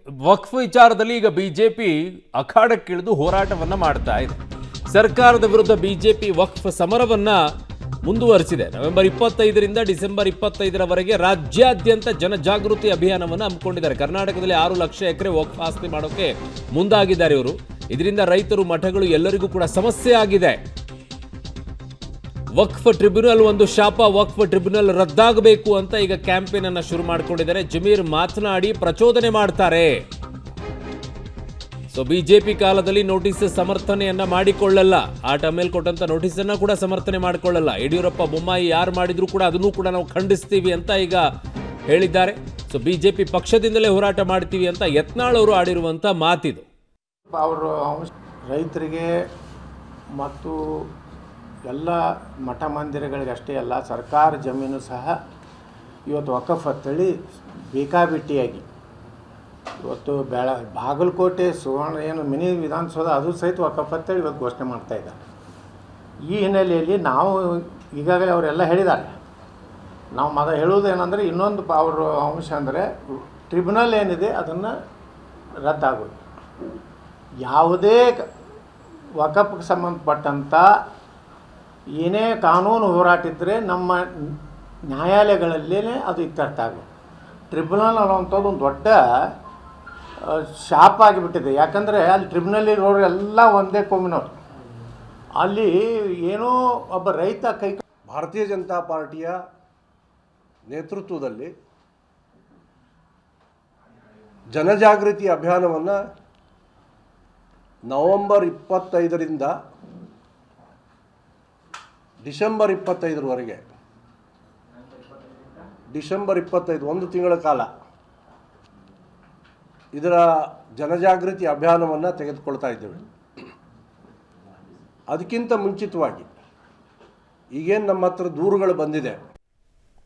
ವಕ್ಫ್ ವಿಚಾರದಲ್ಲಿ ಈಗ ಬಿಜೆಪಿ ಅಖಾಡಕ್ಕಿಳಿದು ಹೋರಾಟವನ್ನ ಮಾಡ್ತಾ ಇದೆ. ಸರ್ಕಾರದ ವಿರುದ್ಧ ಬಿಜೆಪಿ ವಕ್ಫ್ ಸಮರವನ್ನ ಮುಂದುವರಿಸಿದೆ. ನವೆಂಬರ್ 25ರಿಂದ ಡಿಸೆಂಬರ್ 25ರವರೆಗೆ ರಾಜ್ಯಾದ್ಯಂತ ಜನಜಾಗೃತಿ ಅಭಿಯಾನವನ್ನು ಹಮ್ಮಿಕೊಂಡಿದ್ದಾರೆ. ಕರ್ನಾಟಕದಲ್ಲಿ 6 ಲಕ್ಷ ಎಕರೆ ವಕ್ಫ್ ಆಸ್ತಿ ಮಾಡೋಕೆ ಮುಂದಾಗಿದ್ದಾರೆ ಇವರು. ಇದರಿಂದ ರೈತರು, ಮಠಗಳು ಎಲ್ಲರಿಗೂ ಕೂಡ ಸಮಸ್ಯೆ ಆಗಿದೆ. ವಕ್ಫ್ ಟ್ರಿಬ್ಯುನಲ್ ಒಂದು ಶಾಪ, ವಕ್ಫ್ ಟ್ರಿಬ್ಯುನಲ್ ರದ್ದಾಗಬೇಕು ಅಂತ ಈಗ ಕ್ಯಾಂಪೇನ್ ಅನ್ನು ಶುರು ಮಾಡಿಕೊಂಡಿದ್ದಾರೆ. ಜಮೀರ್ ಮಾತನಾಡಿ ಪ್ರಚೋದನೆ ಮಾಡ್ತಾರೆ. ಸೊ ಬಿಜೆಪಿ ಕಾಲದಲ್ಲಿ ನೋಟಿಸ್ ಸಮರ್ಥನೆಯನ್ನ ಮಾಡಿಕೊಳ್ಳಲ್ಲ, ಆ ಟೈಮಲ್ಲಿ ಕೊಟ್ಟಂತ ನೋಟಿಸ್ ಅನ್ನ ಕೂಡ ಸಮರ್ಥನೆ ಮಾಡಿಕೊಳ್ಳಲ್ಲ. ಯಡಿಯೂರಪ್ಪ, ಬೊಮ್ಮಾಯಿ ಯಾರು ಮಾಡಿದ್ರು ಕೂಡ ಅದನ್ನು ಕೂಡ ನಾವು ಖಂಡಿಸ್ತೀವಿ ಅಂತ ಈಗ ಹೇಳಿದ್ದಾರೆ. ಸೊ ಬಿಜೆಪಿ ಪಕ್ಷದಿಂದಲೇ ಹೋರಾಟ ಮಾಡ್ತೀವಿ ಅಂತ ಯತ್ನಾಳ್ ಅವರು ಆಡಿರುವಂತ ಮಾತಿದು. ಅವರು ರೈತರಿಗೆ ಮತ್ತು ಎಲ್ಲ ಮಠ ಮಂದಿರಗಳಿಗೆ ಅಷ್ಟೇ ಅಲ್ಲ, ಸರ್ಕಾರ ಜಮೀನು ಸಹ ಇವತ್ತು ವಕಫ್ ಅಂತೇಳಿ ಬೇಕಾಬಿಟ್ಟಿಯಾಗಿ ಇವತ್ತು ಬಾಗಲಕೋಟೆ ಸುವರ್ಣ ಏನು ಮಿನಿ ವಿಧಾನಸೌಧ ಅದು ಸಹಿತ ವಕಫ್ ಅಂತೇಳಿ ಇವತ್ತು ಘೋಷಣೆ ಮಾಡ್ತಾಯಿದ್ದಾರೆ. ಈ ಹಿನ್ನೆಲೆಯಲ್ಲಿ ನಾವು ಈಗಾಗಲೇ ಅವರೆಲ್ಲ ಹೇಳಿದ್ದಾರೆ. ನಾವು ಹೇಳುವುದೇನೆಂದರೆ ಇನ್ನೊಂದು ಅವರ ಅಂಶ ಅಂದರೆ ಟ್ರಿಬ್ಯುನಲ್ ಏನಿದೆ ಅದನ್ನು ರದ್ದಾಗೋದು. ಯಾವುದೇ ವಕಫ್ಗೆ ಸಂಬಂಧಪಟ್ಟಂಥ ಏನೇ ಕಾನೂನು ಹೋರಾಟ ಇದ್ದರೆ ನಮ್ಮ ನ್ಯಾಯಾಲಯಗಳಲ್ಲೇ ಅದು ಇತ್ಯರ್ಥ ಆಗೋದು. ಟ್ರಿಬ್ಯುನಲ್ ಅನ್ನೋವಂಥದ್ದು ಒಂದು ದೊಡ್ಡ ಶಾಪ ಆಗಿಬಿಟ್ಟಿದೆ. ಯಾಕಂದರೆ ಅಲ್ಲಿ ಟ್ರಿಬ್ಯುನಲ್ಲಿರೋರು ಎಲ್ಲ ಒಂದೇ ಕೋಮಿನವರು. ಅಲ್ಲಿ ಏನೋ ಒಬ್ಬ ರೈತ ಭಾರತೀಯ ಜನತಾ ಪಾರ್ಟಿಯ ನೇತೃತ್ವದಲ್ಲಿ ಜನಜಾಗೃತಿ ಅಭಿಯಾನವನ್ನು ನವೆಂಬರ್ 25ರಿಂದ ಡಿಸೆಂಬರ್ 25ರವರೆಗೆ, ಡಿಸೆಂಬರ್ 25 ಒಂದು ತಿಂಗಳ ಕಾಲ ಇದರ ಜನಜಾಗೃತಿ ಅಭಿಯಾನವನ್ನು ತೆಗೆದುಕೊಳ್ತಾ ಇದ್ದೇವೆ. ಅದಕ್ಕಿಂತ ಮುಂಚಿತವಾಗಿ ಈಗೇನು ನಮ್ಮ ಹತ್ರ ದೂರುಗಳು ಬಂದಿದೆ,